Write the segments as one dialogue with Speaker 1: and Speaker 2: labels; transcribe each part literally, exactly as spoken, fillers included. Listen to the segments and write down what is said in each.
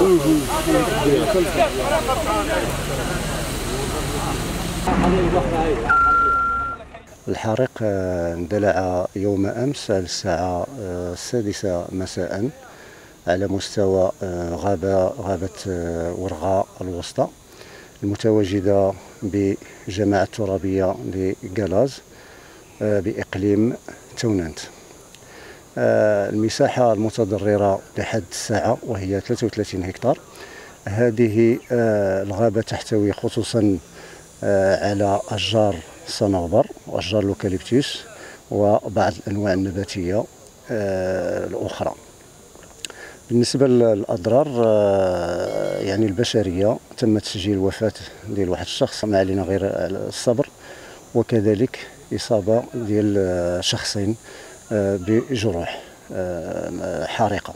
Speaker 1: الحريق اندلع يوم أمس على الساعة السادسة مساء على مستوى غابة غابة ورغاء الوسطى المتواجدة بجماعة ترابية لقلاز بإقليم تونانت. المساحة المتضررة لحد الساعة وهي ثلاثة وثلاثين هكتار. هذه الغابة تحتوي خصوصا على أشجار الصنوبر وأشجار الأوكاليبتوس وبعض الأنواع النباتية الأخرى. بالنسبة للأضرار يعني البشرية تم تسجيل وفاة ديال واحد الشخص، ما علينا غير الصبر، وكذلك إصابة ديال شخصين بجروح حارقة.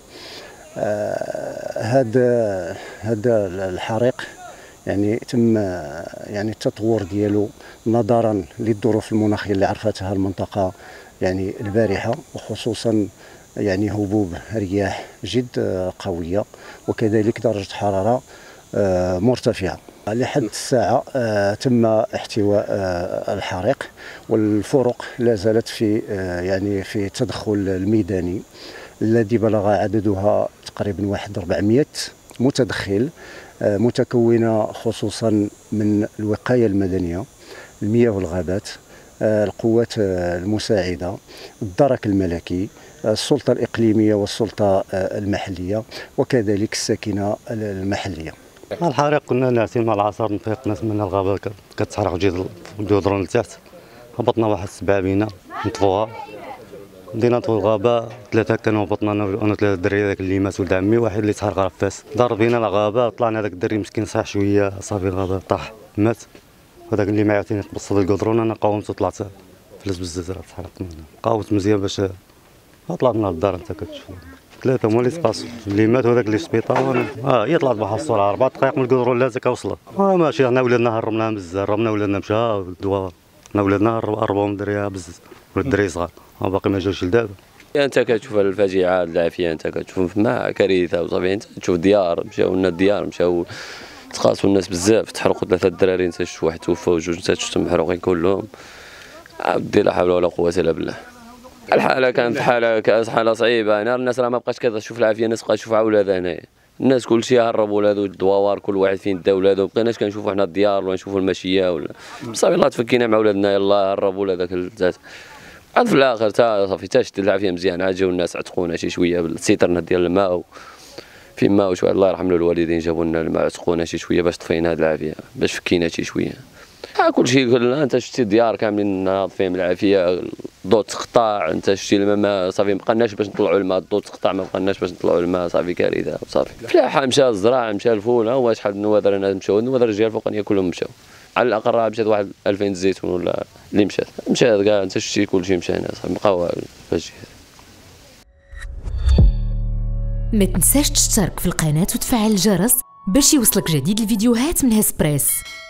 Speaker 1: هذا هذا الحريق يعني تم يعني التطور ديالو نظرا للظروف المناخيه اللي عرفتها المنطقه يعني البارحه، وخصوصا يعني هبوب رياح جد قويه وكذلك درجه حراره مرتفعه. لحد الساعه تم احتواء الحريق، والفرق لا زالت في يعني في التدخل الميداني الذي بلغ عددها تقريبا واحد أربعمائة متدخل، متكونة خصوصا من الوقاية المدنية، المياه والغابات، القوات المساعدة، الدرك الملكي، السلطة الإقليمية والسلطة المحلية، وكذلك الساكنة المحلية.
Speaker 2: الحريق كنا ناعسين مع العصر، نفيق ناس من الغابة كتحرق جدران لتحت، هبطنا واحد السبعة بينا نطفوها، بدينا نطفو الغابة ثلاثة كانوا هبطنا أنا وثلاثة دراري، هذاك اللي مات ولد عمي واحد اللي تحرق رفاس، ضرب بينا الغابة، طلعنا هذاك الدري مسكين صاح شوية صافي الغابة طاح مات، وهذاك اللي معاه عاوتاني تبصد القدرون، أنا قاومت وطلعت فلس بزاف راه تحرقت منها، قاومت مزيان باش طلعت من الدار. أنت كتشوف ثلاثة هما اللي تقاسوا، اللي مات وهذاك اللي في السبيطار وأنا اه هي طلعت بواحد السرعة أربع دقائق من القدرون لازك وصلت. اه ماشي حنا ولادنا هربناها بزاف، هربنا ولادنا مشى الدوار، حنا ولادنا هربوهم دريها بزاف، ولاد الدراري صغار باقي ما جاوش لدابا.
Speaker 3: انت كتشوف الفاجعه العافيه، انت كتشوف ما كارثه وصافي، انت تشوف ديار مشاو لنا الديار مشاو تقاسوا الناس بزاف، تحرقوا ثلاثه الدراري، انت شفت واحد توفى وجوج انت شفتهم محروقين كلهم. عبدي لا حول ولا قوه الا بالله. الحاله كانت حاله حاله صعيبه، انا الناس راه ما بقاش كتشوف العافيه، الناس بقات تشوف اولادها هنايا، الناس كلشي هرب ولادو الدواوار كل واحد فين دا ولادو، بقيناش كنشوفوا حنا الديار ولا نشوفوا الماشيه ولا صافي الله تفكينا مع ولادنا يلاه هرب ولادك الزات. عاد في الاخر تا صافي تا شد العافيه مزيان، عاد جاو الناس عتقونا شي شويه بالسيطرنا ديال الماء في الماء وشويه، الله يرحم له الوالدين جابوا لنا الماء عتقونا شي شويه باش طفينا هاد العافيه، باش فكينا شي شويه. ها كلشي كلنا انت شتي الديار كاملين ناضفين بالعافيه، الضوء تقطع، انت شتي الماء صافي ما بقناش باش نطلعوا الماء، الضوء تقطع ما بقناش باش نطلعوا الماء، صافي كارثه وصافي. فلاحه مشى الزراع مشى الفول، ها هو شحال النوادر الناس مشاو، النوادر الجهه الفوقانيه كلهم مشاو، على الاقل راه مشات واحد ألفين الزيتون ولا اللي مشات مشات كاع، انت شتي كلشي مشى هنا صافي بقاو فاش.
Speaker 4: ما تنساش تشترك في القناه وتفعل الجرس باش يوصلك جديد الفيديوهات من هسبريس.